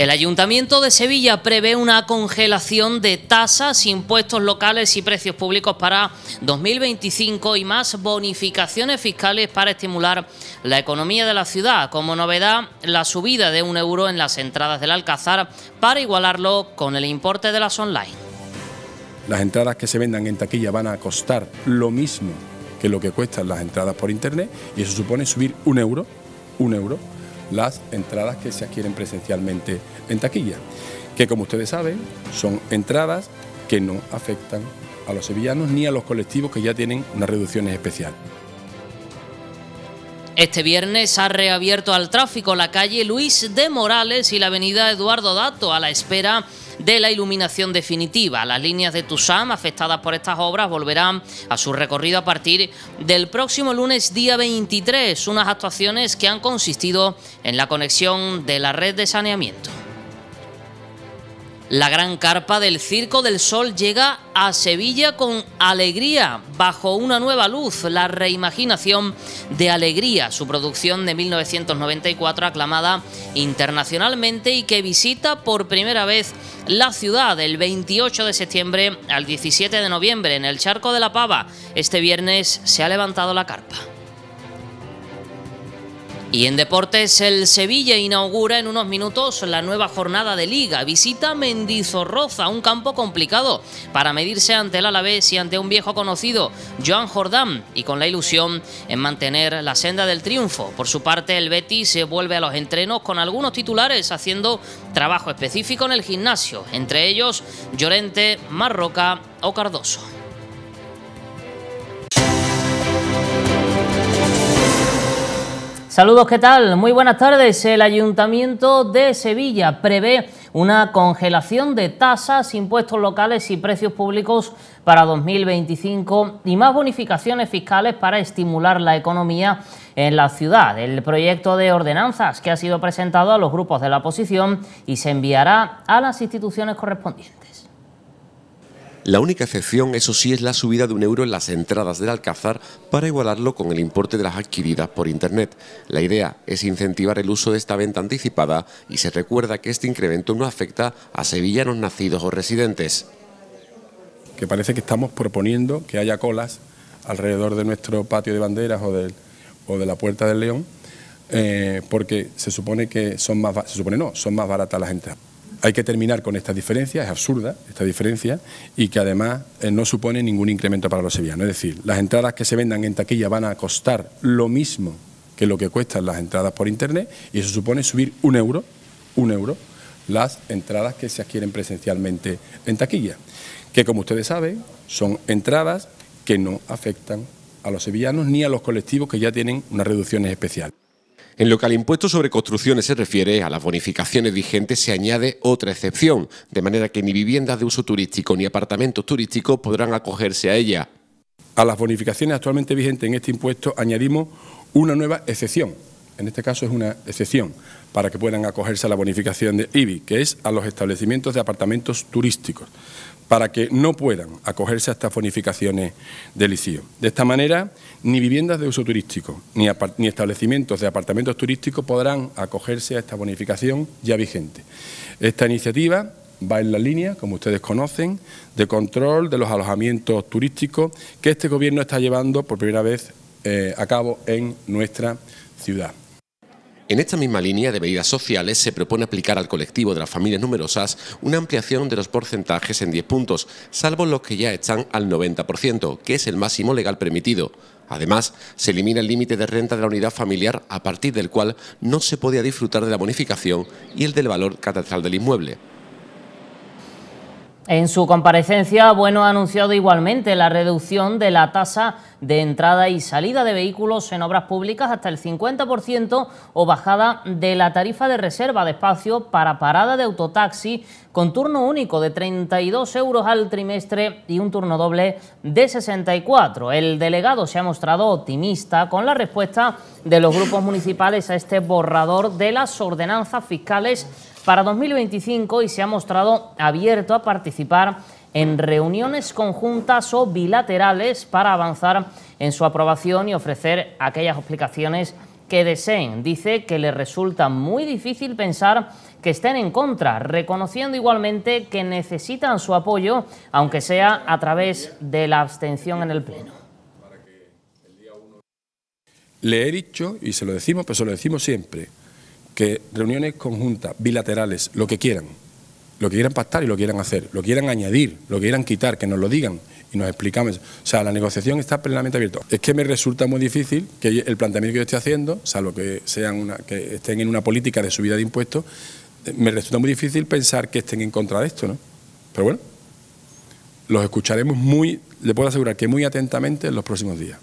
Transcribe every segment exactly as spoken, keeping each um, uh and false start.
El Ayuntamiento de Sevilla prevé una congelación de tasas, impuestos locales y precios públicos para dos mil veinticinco y más bonificaciones fiscales para estimular la economía de la ciudad. Como novedad, la subida de un euro en las entradas del Alcázar para igualarlo con el importe de las online. Las entradas que se vendan en taquilla van a costar lo mismo que lo que cuestan las entradas por internet y eso supone subir un euro, un euro. las entradas que se adquieren presencialmente en taquilla, que como ustedes saben son entradas que no afectan a los sevillanos ni a los colectivos que ya tienen unas reducciones especiales. Este viernes ha reabierto al tráfico la calle Luis de Morales y la avenida Eduardo Dato a la espera de la iluminación definitiva. Las líneas de TUSAM afectadas por estas obras volverán a su recorrido a partir del próximo lunes día veintitrés, unas actuaciones que han consistido en la conexión de la red de saneamiento. La gran carpa del Circo del Sol llega a Sevilla con Alegría, bajo una nueva luz, la reimaginación de Alegría, su producción de mil novecientos noventa y cuatro aclamada internacionalmente y que visita por primera vez la ciudad del veintiocho de septiembre al diecisiete de noviembre en el Charco de la Pava. Este viernes se ha levantado la carpa. Y en deportes, el Sevilla inaugura en unos minutos la nueva jornada de Liga. Visita Mendizorroza, un campo complicado para medirse ante el Alavés y ante un viejo conocido, Joan Jordán, y con la ilusión en mantener la senda del triunfo. Por su parte, el Betis se vuelve a los entrenos con algunos titulares haciendo trabajo específico en el gimnasio, entre ellos Llorente, Marroca o Cardoso. Saludos, ¿qué tal? Muy buenas tardes. El Ayuntamiento de Sevilla prevé una congelación de tasas, impuestos locales y precios públicos para dos mil veinticinco y más bonificaciones fiscales para estimular la economía en la ciudad. El proyecto de ordenanzas que ha sido presentado a los grupos de la oposición y se enviará a las instituciones correspondientes. La única excepción, eso sí, es la subida de un euro en las entradas del Alcázar para igualarlo con el importe de las adquiridas por Internet. La idea es incentivar el uso de esta venta anticipada y se recuerda que este incremento no afecta a sevillanos nacidos o residentes. Que parece que estamos proponiendo que haya colas alrededor de nuestro patio de banderas o de, o de la Puerta del León, eh, porque se supone que son más, se supone no, son más baratas las entradas. Hay que terminar con esta diferencia, es absurda esta diferencia y que además eh, no supone ningún incremento para los sevillanos. Es decir, las entradas que se vendan en taquilla van a costar lo mismo que lo que cuestan las entradas por internet y eso supone subir un euro, un euro, las entradas que se adquieren presencialmente en taquilla, que como ustedes saben son entradas que no afectan a los sevillanos ni a los colectivos que ya tienen unas reducciones especiales. En lo que al impuesto sobre construcciones se refiere, a las bonificaciones vigentes se añade otra excepción, de manera que ni viviendas de uso turístico ni apartamentos turísticos podrán acogerse a ella. A las bonificaciones actualmente vigentes en este impuesto añadimos una nueva excepción, en este caso es una excepción, para que puedan acogerse a la bonificación de I B I, que es a los establecimientos de apartamentos turísticos, para que no puedan acogerse a estas bonificaciones del I C I O. De esta manera, ni viviendas de uso turístico ni, ni establecimientos de apartamentos turísticos podrán acogerse a esta bonificación ya vigente. Esta iniciativa va en la línea, como ustedes conocen, de control de los alojamientos turísticos que este Gobierno está llevando por primera vez eh, a cabo en nuestra ciudad. En esta misma línea de medidas sociales se propone aplicar al colectivo de las familias numerosas una ampliación de los porcentajes en diez puntos, salvo los que ya están al noventa por ciento, que es el máximo legal permitido. Además, se elimina el límite de renta de la unidad familiar a partir del cual no se podía disfrutar de la bonificación y el del valor catastral del inmueble. En su comparecencia, Bueno ha anunciado igualmente la reducción de la tasa de entrada y salida de vehículos en obras públicas hasta el cincuenta por ciento o bajada de la tarifa de reserva de espacio para parada de autotaxi con turno único de treinta y dos euros al trimestre y un turno doble de sesenta y cuatro. El delegado se ha mostrado optimista con la respuesta de los grupos municipales a este borrador de las ordenanzas fiscales para dos mil veinticinco y se ha mostrado abierto a participar en reuniones conjuntas o bilaterales para avanzar en su aprobación y ofrecer aquellas explicaciones que deseen. Dice que le resulta muy difícil pensar que estén en contra, reconociendo igualmente que necesitan su apoyo, aunque sea a través de la abstención en el Pleno. Le he dicho, y se lo decimos, pero se lo decimos siempre, que reuniones conjuntas, bilaterales, lo que quieran, lo que quieran pactar y lo quieran hacer, lo quieran añadir, lo quieran quitar, que nos lo digan y nos explicamos. O sea, la negociación está plenamente abierta. Es que me resulta muy difícil que el planteamiento que yo estoy haciendo, salvo que sean una, que estén en una política de subida de impuestos, me resulta muy difícil pensar que estén en contra de esto, ¿no? Pero bueno, los escucharemos muy, le puedo asegurar que muy atentamente en los próximos días.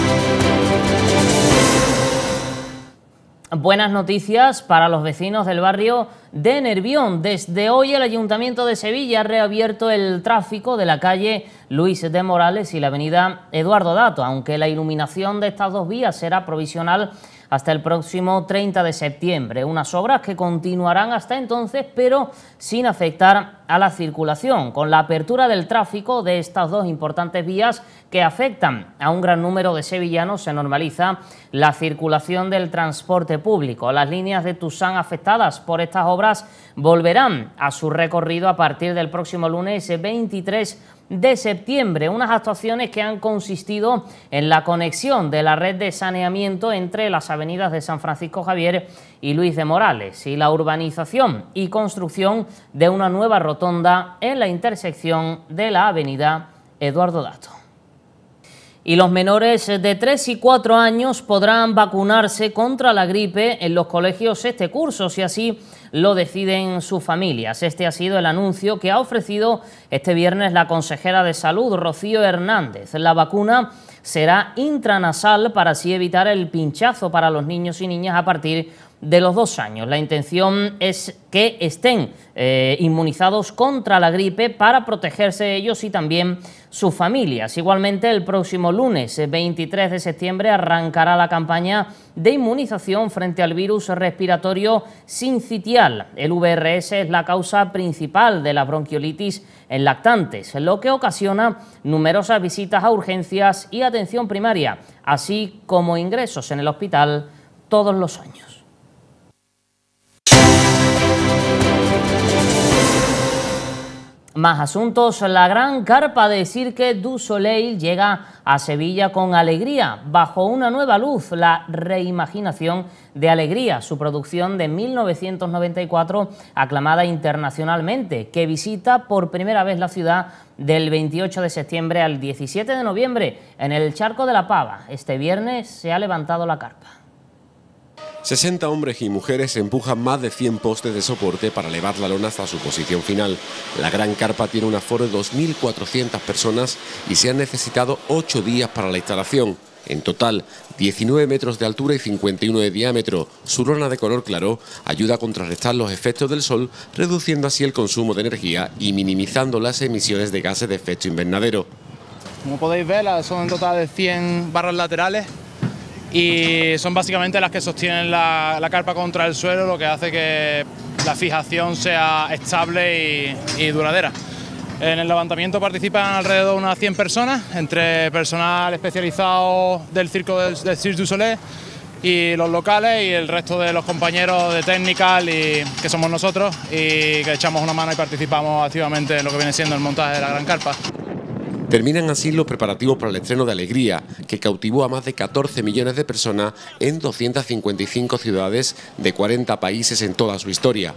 Buenas noticias para los vecinos del barrio de Nervión. Desde hoy el Ayuntamiento de Sevilla ha reabierto el tráfico de la calle Luis de Morales y la avenida Eduardo Dato, aunque la iluminación de estas dos vías será provisional hasta el próximo treinta de septiembre. Unas obras que continuarán hasta entonces, pero sin afectar a la circulación. Con la apertura del tráfico de estas dos importantes vías que afectan a un gran número de sevillanos, se normaliza la circulación del transporte público. Las líneas de Tusán afectadas por estas obras volverán a su recorrido a partir del próximo lunes veintitrés de septiembre, unas actuaciones que han consistido en la conexión de la red de saneamiento entre las avenidas de San Francisco Javier y Luis de Morales y la urbanización y construcción de una nueva rotonda en la intersección de la avenida Eduardo Dato. Y los menores de tres y cuatro años podrán vacunarse contra la gripe en los colegios este curso, si así lo deciden sus familias. Este ha sido el anuncio que ha ofrecido este viernes la consejera de Salud, Rocío Hernández. La vacuna será intranasal para así evitar el pinchazo para los niños y niñas a partir de los dos años. La intención es que estén eh, inmunizados contra la gripe para protegerse ellos y también sus familias. Igualmente, el próximo lunes veintitrés de septiembre arrancará la campaña de inmunización frente al virus respiratorio sincitial. El V R S es la causa principal de la bronquiolitis en lactantes, lo que ocasiona numerosas visitas a urgencias y atención primaria, así como ingresos en el hospital todos los años. Más asuntos. La gran carpa de Cirque du Soleil llega a Sevilla con alegría, bajo una nueva luz, la reimaginación de Alegría, su producción de mil novecientos noventa y cuatro, aclamada internacionalmente, que visita por primera vez la ciudad del veintiocho de septiembre al diecisiete de noviembre en el Charco de la Pava. Este viernes se ha levantado la carpa. sesenta hombres y mujeres empujan más de cien postes de soporte para elevar la lona hasta su posición final. La gran carpa tiene un aforo de dos mil cuatrocientas personas y se han necesitado ocho días para la instalación. En total, diecinueve metros de altura y cincuenta y uno de diámetro. Su lona de color claro ayuda a contrarrestar los efectos del sol, reduciendo así el consumo de energía y minimizando las emisiones de gases de efecto invernadero. Como podéis ver, son en total de cien barras laterales y son básicamente las que sostienen la, la carpa contra el suelo, lo que hace que la fijación sea estable y, y duradera. En el levantamiento participan alrededor de unas cien personas, entre personal especializado del circo del, del Cirque du Soleil y los locales y el resto de los compañeros de Technical, y, que somos nosotros, y que echamos una mano y participamos activamente en lo que viene siendo el montaje de la gran carpa. Terminan así los preparativos para el estreno de Alegría, que cautivó a más de catorce millones de personas en doscientas cincuenta y cinco ciudades de cuarenta países en toda su historia.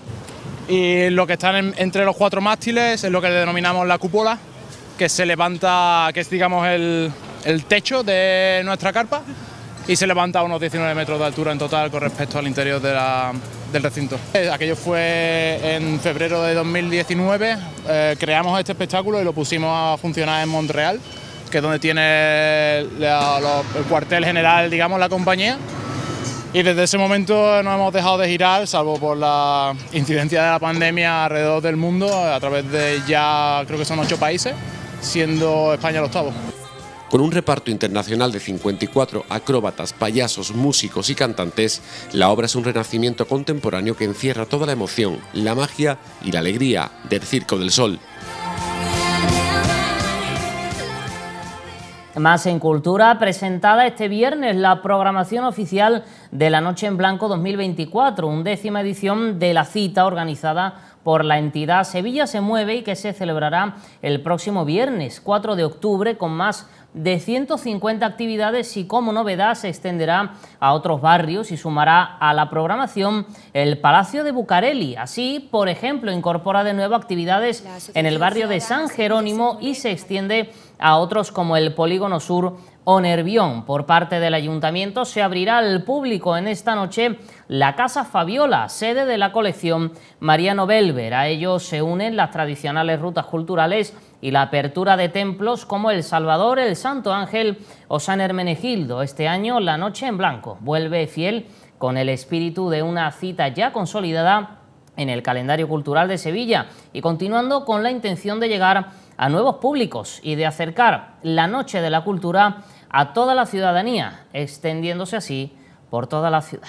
Y lo que está en, entre los cuatro mástiles es lo que denominamos la cúpula, que se levanta, que es digamos el, el techo de nuestra carpa, y se levanta a unos diecinueve metros de altura en total con respecto al interior de la, del recinto. Aquello fue en febrero de dos mil diecinueve, eh, creamos este espectáculo y lo pusimos a funcionar en Montreal, que es donde tiene la, lo, el cuartel general, digamos, la compañía. Y desde ese momento no hemos dejado de girar, salvo por la incidencia de la pandemia alrededor del mundo, a través de ya creo que son ocho países, siendo España el octavo. Con un reparto internacional de cincuenta y cuatro acróbatas, payasos, músicos y cantantes, la obra es un renacimiento contemporáneo que encierra toda la emoción, la magia y la alegría del Circo del Sol. Más en cultura, presentada este viernes la programación oficial de la Noche en Blanco dos mil veinticuatro, undécima edición de la cita organizada por la entidad Sevilla se mueve y que se celebrará el próximo viernes cuatro de octubre con más de ciento cincuenta actividades y como novedad se extenderá a otros barrios y sumará a la programación el Palacio de Bucareli. Así, por ejemplo, incorpora de nuevo actividades en el barrio de San Jerónimo y se extiende a otros como el Polígono Sur o Nervión. Por parte del Ayuntamiento se abrirá al público en esta noche la Casa Fabiola, sede de la colección Mariano Belver. A ello se unen las tradicionales rutas culturales y la apertura de templos como el Salvador, el Santo Ángel o San Hermenegildo. Este año la Noche en Blanco vuelve fiel con el espíritu de una cita ya consolidada en el calendario cultural de Sevilla y continuando con la intención de llegar a nuevos públicos y de acercar la Noche de la Cultura a toda la ciudadanía, extendiéndose así por toda la ciudad.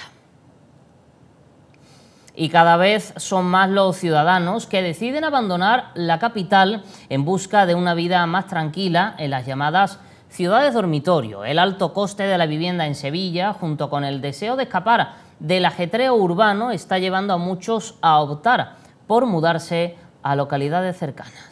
Y cada vez son más los ciudadanos que deciden abandonar la capital en busca de una vida más tranquila en las llamadas ciudades dormitorio. El alto coste de la vivienda en Sevilla, junto con el deseo de escapar del ajetreo urbano, está llevando a muchos a optar por mudarse a localidades cercanas.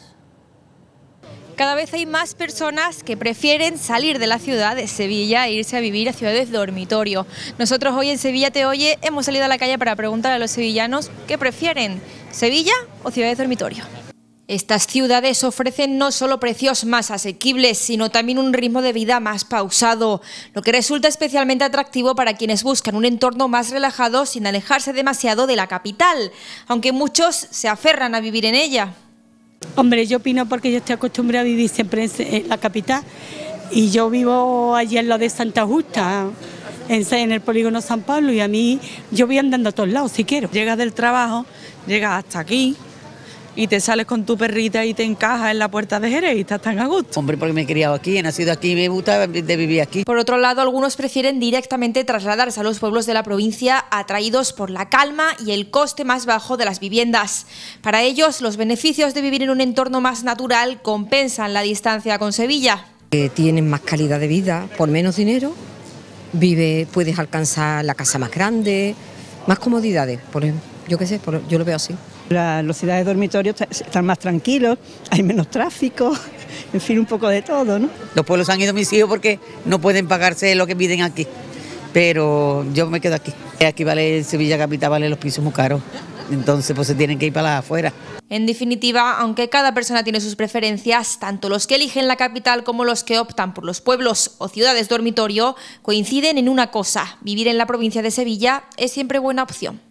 Cada vez hay más personas que prefieren salir de la ciudad de Sevilla e irse a vivir a ciudades dormitorio. Nosotros hoy en Sevilla Te Oye hemos salido a la calle para preguntar a los sevillanos qué prefieren, Sevilla o ciudades dormitorio. Estas ciudades ofrecen no solo precios más asequibles, sino también un ritmo de vida más pausado, lo que resulta especialmente atractivo para quienes buscan un entorno más relajado sin alejarse demasiado de la capital, aunque muchos se aferran a vivir en ella. Hombre, yo opino porque yo estoy acostumbrada a vivir siempre en la capital y yo vivo allí en lo de Santa Justa, en el polígono San Pablo, y a mí yo voy andando a todos lados si quiero. Llegas del trabajo, llegas hasta aquí y te sales con tu perrita y te encajas en la puerta de Jerez y estás tan a gusto. Hombre, porque me he criado aquí, he nacido aquí y me gusta de vivir aquí. Por otro lado, algunos prefieren directamente trasladarse a los pueblos de la provincia atraídos por la calma y el coste más bajo de las viviendas. Para ellos, los beneficios de vivir en un entorno más natural compensan la distancia con Sevilla. Eh, tienes más calidad de vida por menos dinero, vive, puedes alcanzar la casa más grande, más comodidades, por ejemplo. Yo qué sé, por, yo lo veo así. La, los ciudades dormitorios están más tranquilos, hay menos tráfico, en fin, un poco de todo, ¿no? Los pueblos han ido mis hijos porque no pueden pagarse lo que piden aquí, pero yo me quedo aquí. Aquí vale, en Sevilla capital vale los pisos muy caros, entonces pues se tienen que ir para las afuera. En definitiva, aunque cada persona tiene sus preferencias, tanto los que eligen la capital como los que optan por los pueblos o ciudades dormitorio coinciden en una cosa: vivir en la provincia de Sevilla es siempre buena opción.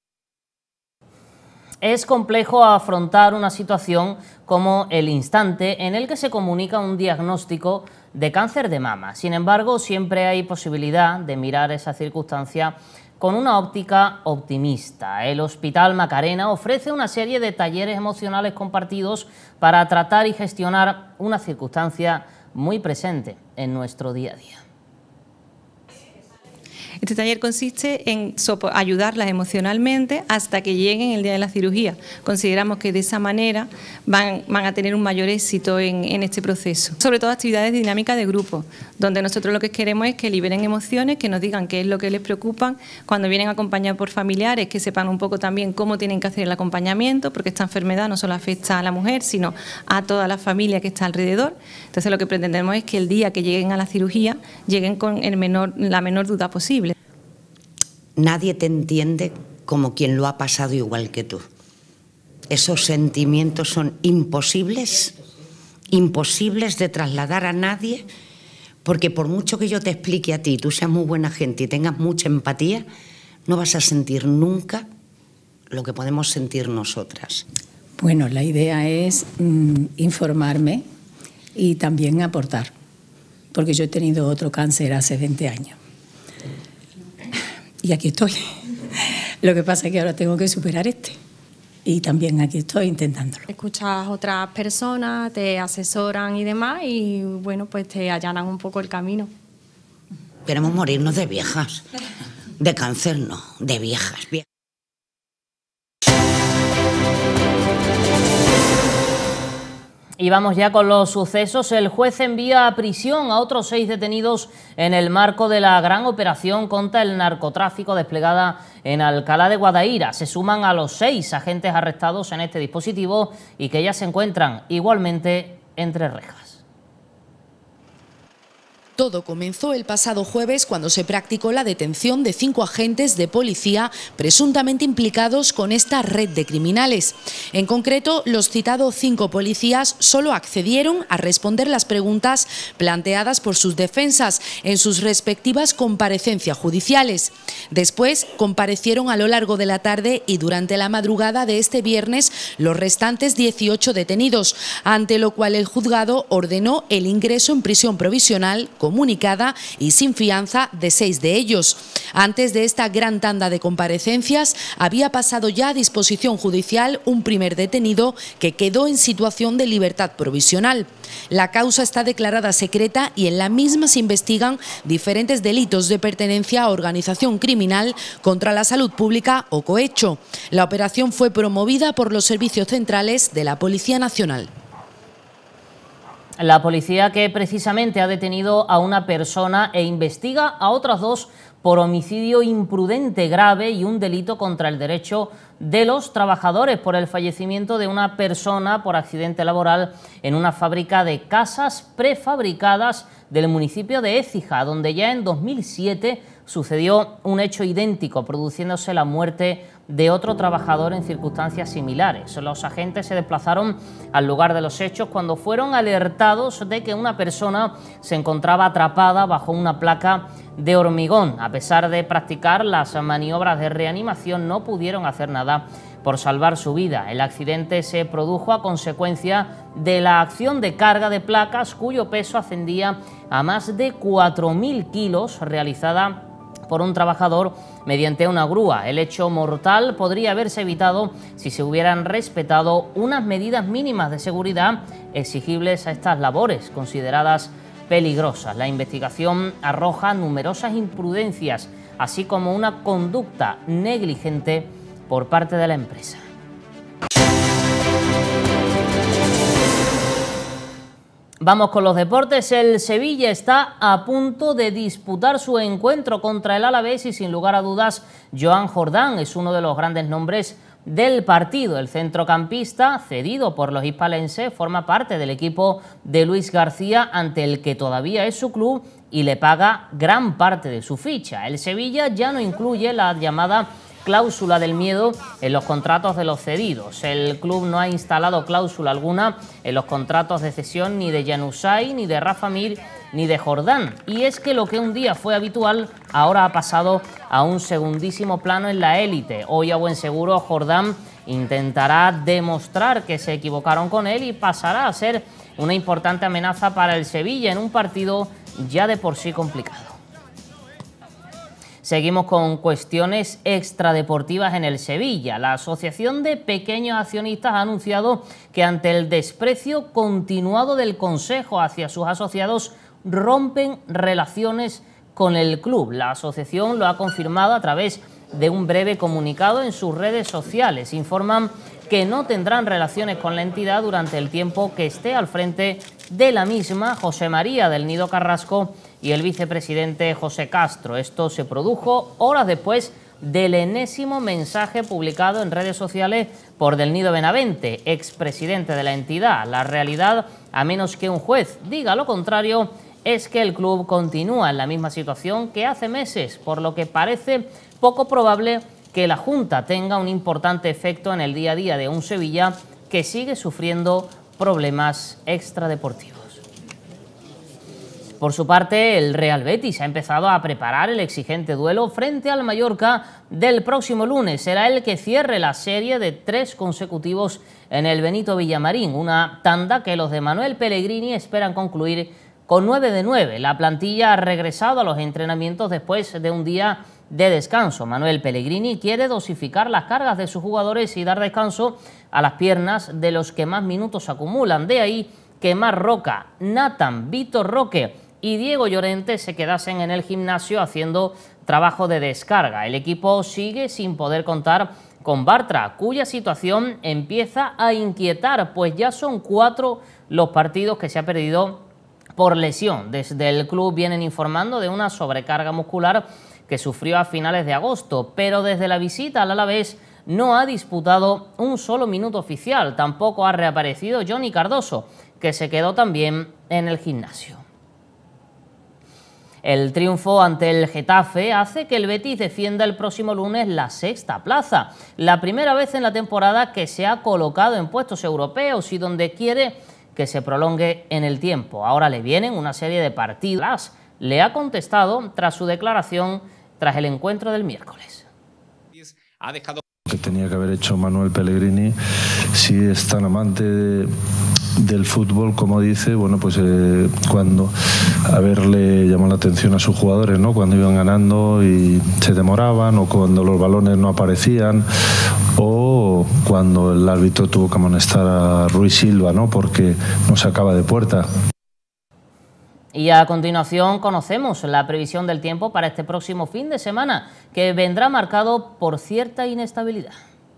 Es complejo afrontar una situación como el instante en el que se comunica un diagnóstico de cáncer de mama. Sin embargo, siempre hay posibilidad de mirar esa circunstancia con una óptica optimista. El Hospital Macarena ofrece una serie de talleres emocionales compartidos para tratar y gestionar una circunstancia muy presente en nuestro día a día. Este taller consiste en ayudarlas emocionalmente hasta que lleguen el día de la cirugía. Consideramos que de esa manera van, van a tener un mayor éxito en, en este proceso. Sobre todo actividades de dinámica de grupo, donde nosotros lo que queremos es que liberen emociones, que nos digan qué es lo que les preocupa, cuando vienen acompañados por familiares, que sepan un poco también cómo tienen que hacer el acompañamiento, porque esta enfermedad no solo afecta a la mujer, sino a toda la familia que está alrededor. Entonces lo que pretendemos es que el día que lleguen a la cirugía, lleguen con el menor, la menor duda posible. Nadie te entiende como quien lo ha pasado igual que tú. Esos sentimientos son imposibles, imposibles de trasladar a nadie, porque por mucho que yo te explique a ti, tú seas muy buena gente y tengas mucha empatía, no vas a sentir nunca lo que podemos sentir nosotras. Bueno, la idea es mmm, informarme y también aportar, porque yo he tenido otro cáncer hace veinte años. Y aquí estoy. Lo que pasa es que ahora tengo que superar este. Y también aquí estoy intentándolo. Escuchas a otras personas, te asesoran y demás, y bueno, pues te allanan un poco el camino. Queremos morirnos de viejas. De cáncer no, de viejas. Y vamos ya con los sucesos. El juez envía a prisión a otros seis detenidos en el marco de la gran operación contra el narcotráfico desplegada en Alcalá de Guadaira. Se suman a los seis agentes arrestados en este dispositivo y que ya se encuentran igualmente entre rejas. Todo comenzó el pasado jueves cuando se practicó la detención de cinco agentes de policía presuntamente implicados con esta red de criminales. En concreto, los citados cinco policías solo accedieron a responder las preguntas planteadas por sus defensas en sus respectivas comparecencias judiciales. Después comparecieron a lo largo de la tarde y durante la madrugada de este viernes los restantes dieciocho detenidos, ante lo cual el juzgado ordenó el ingreso en prisión provisional comunicada y sin fianza de seis de ellos. Antes de esta gran tanda de comparecencias, había pasado ya a disposición judicial un primer detenido que quedó en situación de libertad provisional. La causa está declarada secreta y en la misma se investigan diferentes delitos de pertenencia a organización criminal contra la salud pública o cohecho. La operación fue promovida por los servicios centrales de la Policía Nacional. La policía que precisamente ha detenido a una persona e investiga a otras dos por homicidio imprudente grave y un delito contra el derecho de los trabajadores por el fallecimiento de una persona por accidente laboral en una fábrica de casas prefabricadas del municipio de Écija, donde ya en dos mil siete sucedió un hecho idéntico, produciéndose la muerte de otro trabajador en circunstancias similares. Los agentes se desplazaron al lugar de los hechos cuando fueron alertados de que una persona se encontraba atrapada bajo una placa de hormigón. A pesar de practicar las maniobras de reanimación, no pudieron hacer nada por salvar su vida. El accidente se produjo a consecuencia de la acción de carga de placas cuyo peso ascendía a más de cuatro mil kilos, realizada por un trabajador mediante una grúa. El hecho mortal podría haberse evitado si se hubieran respetado unas medidas mínimas de seguridad exigibles a estas labores, consideradas peligrosas. La investigación arroja numerosas imprudencias, así como una conducta negligente por parte de la empresa. Vamos con los deportes. El Sevilla está a punto de disputar su encuentro contra el Alavés y sin lugar a dudas Joan Jordán es uno de los grandes nombres del partido. El centrocampista, cedido por los hispalenses, forma parte del equipo de Luis García, ante el que todavía es su club y le paga gran parte de su ficha. El Sevilla ya no incluye la llamada cláusula del miedo en los contratos de los cedidos. El club no ha instalado cláusula alguna en los contratos de cesión ni de Januzaj, ni de Rafa Mir, ni de Jordán. Y es que lo que un día fue habitual ahora ha pasado a un segundísimo plano en la élite. Hoy a buen seguro Jordán intentará demostrar que se equivocaron con él y pasará a ser una importante amenaza para el Sevilla en un partido ya de por sí complicado. Seguimos con cuestiones extradeportivas en el Sevilla. La Asociación de Pequeños Accionistas ha anunciado que ante el desprecio continuado del Consejo hacia sus asociados, rompen relaciones con el club. La asociación lo ha confirmado a través de un breve comunicado en sus redes sociales. Informan que no tendrán relaciones con la entidad durante el tiempo que esté al frente de la misma José María del Nido Carrasco y el vicepresidente José Castro. Esto se produjo horas después del enésimo mensaje publicado en redes sociales por Del Nido Benavente, expresidente de la entidad. La realidad, a menos que un juez diga lo contrario, es que el club continúa en la misma situación que hace meses, por lo que parece poco probable que la Junta tenga un importante efecto en el día a día de un Sevilla que sigue sufriendo problemas extradeportivos. Por su parte, el Real Betis ha empezado a preparar el exigente duelo frente al Mallorca del próximo lunes. Será el que cierre la serie de tres consecutivos en el Benito Villamarín, una tanda que los de Manuel Pellegrini esperan concluir con nueve de nueve. La plantilla ha regresado a los entrenamientos después de un día de descanso. Manuel Pellegrini quiere dosificar las cargas de sus jugadores y dar descanso a las piernas de los que más minutos acumulan. De ahí que Mar Roca, Nathan, Vitor Roque y Diego Llorente se quedasen en el gimnasio haciendo trabajo de descarga. El equipo sigue sin poder contar con Bartra, cuya situación empieza a inquietar, pues ya son cuatro los partidos que se ha perdido por lesión. Desde el club vienen informando de una sobrecarga muscular que sufrió a finales de agosto, pero desde la visita al Alavés no ha disputado un solo minuto oficial. Tampoco ha reaparecido Johnny Cardoso, que se quedó también en el gimnasio. El triunfo ante el Getafe hace que el Betis defienda el próximo lunes la sexta plaza, la primera vez en la temporada que se ha colocado en puestos europeos y donde quiere que se prolongue en el tiempo. Ahora le vienen una serie de partidos. Le ha contestado tras su declaración tras el encuentro del miércoles. Ha dejado que tenía que haber hecho Manuel Pellegrini, si es tan amante de, del fútbol como dice, bueno, pues eh, cuando haberle llamado la atención a sus jugadores, ¿no? Cuando iban ganando y se demoraban, o cuando los balones no aparecían, o cuando el árbitro tuvo que amonestar a Ruiz Silva, ¿no? Porque no sacaba de puerta. Y a continuación conocemos la previsión del tiempo para este próximo fin de semana, que vendrá marcado por cierta inestabilidad.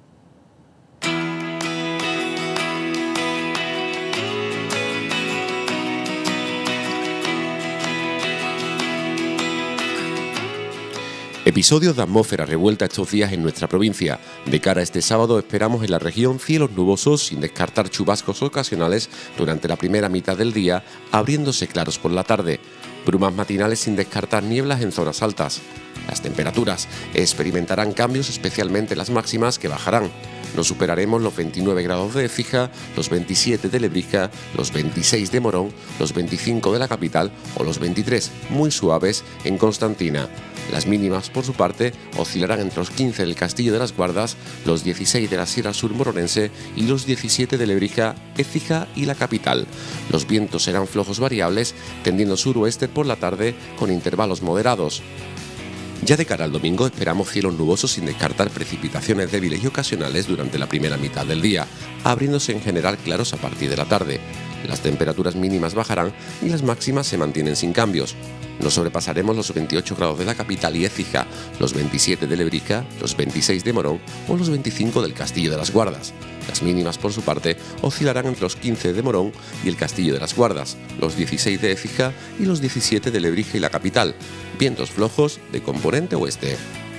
Episodios de atmósfera revuelta estos días en nuestra provincia. De cara a este sábado esperamos en la región cielos nubosos sin descartar chubascos ocasionales durante la primera mitad del día, abriéndose claros por la tarde. Brumas matinales sin descartar nieblas en zonas altas. Las temperaturas experimentarán cambios, especialmente las máximas, que bajarán. No superaremos los veintinueve grados de Écija, los veintisiete de Lebrija, los veintiséis de Morón, los veinticinco de la capital o los veintitrés, muy suaves, en Constantina. Las mínimas, por su parte, oscilarán entre los quince del Castillo de las Guardas, los dieciséis de la Sierra Sur moronense y los diecisiete de Lebrija, Écija y la capital. Los vientos serán flojos variables, tendiendo suroeste por la tarde con intervalos moderados. Ya de cara al domingo esperamos cielos nubosos sin descartar precipitaciones débiles y ocasionales durante la primera mitad del día, abriéndose en general claros a partir de la tarde. Las temperaturas mínimas bajarán y las máximas se mantienen sin cambios. No sobrepasaremos los veintiocho grados de la capital y Écija, los veintisiete de Lebrija, los veintiséis de Morón o los veinticinco del Castillo de las Guardas. Las mínimas, por su parte, oscilarán entre los quince de Morón y el Castillo de las Guardas, los dieciséis de Écija y los diecisiete de Lebrija y la capital. Vientos flojos de componente oeste.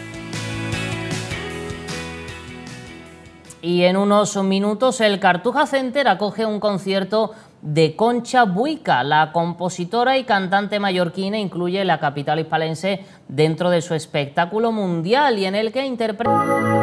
Y en unos minutos el Cartuja Center acoge un concierto de Concha Buica. La compositora y cantante mallorquina incluye la capital hispalense dentro de su espectáculo mundial y en el que interpreta...